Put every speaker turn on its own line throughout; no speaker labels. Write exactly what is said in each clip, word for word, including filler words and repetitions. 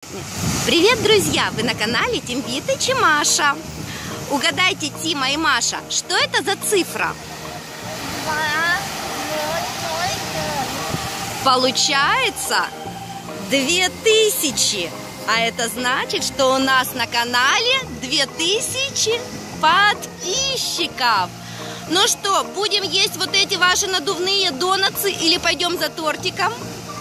Привет, друзья! Вы на канале Тимбитыч и Маша. Угадайте, Тима и Маша, что это за цифра? Получается две тысячи. А это значит, что у нас на канале две тысячи подписчиков. Ну что, будем есть вот эти ваши надувные донатсы или пойдем за тортиком?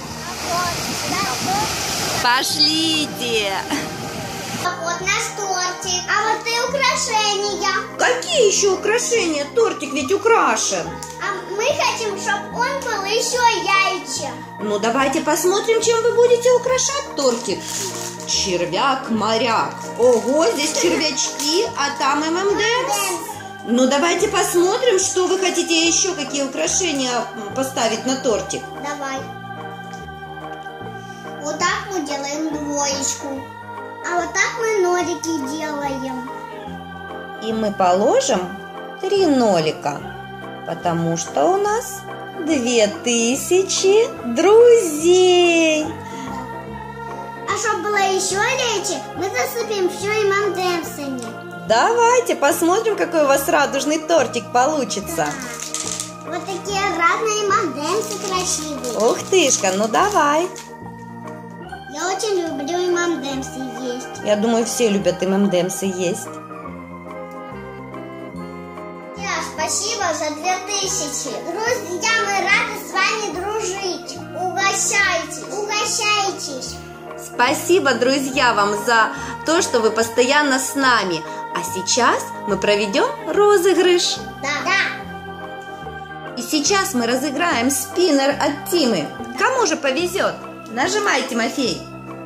Пошлите!
Вот наш тортик. А вот и украшения.
Какие еще украшения? Тортик ведь украшен.
А мы хотим, чтобы он был еще яйца.
Ну, давайте посмотрим, чем вы будете украшать тортик. Червяк-моряк. Ого, здесь червячки, а там эм эм дэмс. Ну, давайте посмотрим, что вы хотите еще, какие украшения поставить на тортик.
Давай. Вот так мы делаем двоечку. А вот так мы нолики делаем.
И мы положим три нолика, потому что у нас две тысячи друзей.
А чтобы было еще легче, мы засыпем все эм эм дэмсами.
Давайте посмотрим, какой у вас радужный тортик получится.
Да. Вот такие разные эм эм дэмсы красивые.
Ух тышка, ну давай.
Я очень люблю эм эм дэмсы есть.
Я думаю, все любят эм эм дэмсы есть.
Спасибо за две тысячи. Друзья, мы рады с вами дружить. Угощайтесь. Угощайтесь.
Спасибо, друзья, вам за то, что вы постоянно с нами. А сейчас мы проведем розыгрыш.
Да. Да.
И сейчас мы разыграем спиннер от Тимы. Кому же повезет? Нажимай, Тимофей.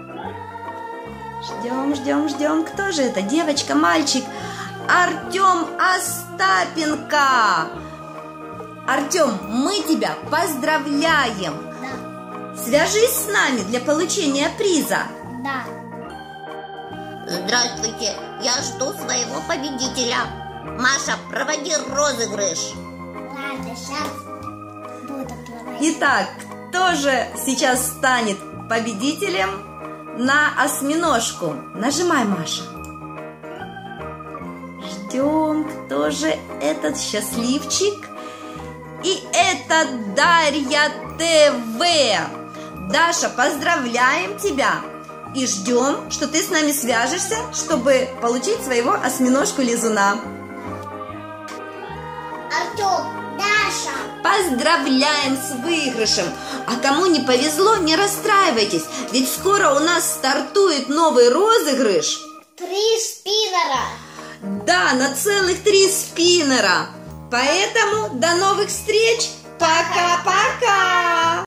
Ждем, ждем, ждем. Кто же это? Девочка, мальчик? Артем Остапенко. Артем, мы тебя поздравляем.
Да.
Свяжись с нами для получения приза.
Да.
Здравствуйте, я жду своего победителя. Маша, проводи розыгрыш.
Ладно, сейчас буду проводить.
Итак, кто же сейчас станет победителем на осьминожку? Нажимай, Маша. Ждем, кто же этот счастливчик? И это Дарья ТВ. Даша, поздравляем тебя и ждем, что ты с нами свяжешься, чтобы получить своего осьминожку-лизуна.
Артем, Даша.
Поздравляем с выигрышем! А кому не повезло, не расстраивайтесь, ведь скоро у нас стартует новый розыгрыш.
Три спиннера.
Да, на целых три спиннера. Поэтому до новых встреч. Пока-пока!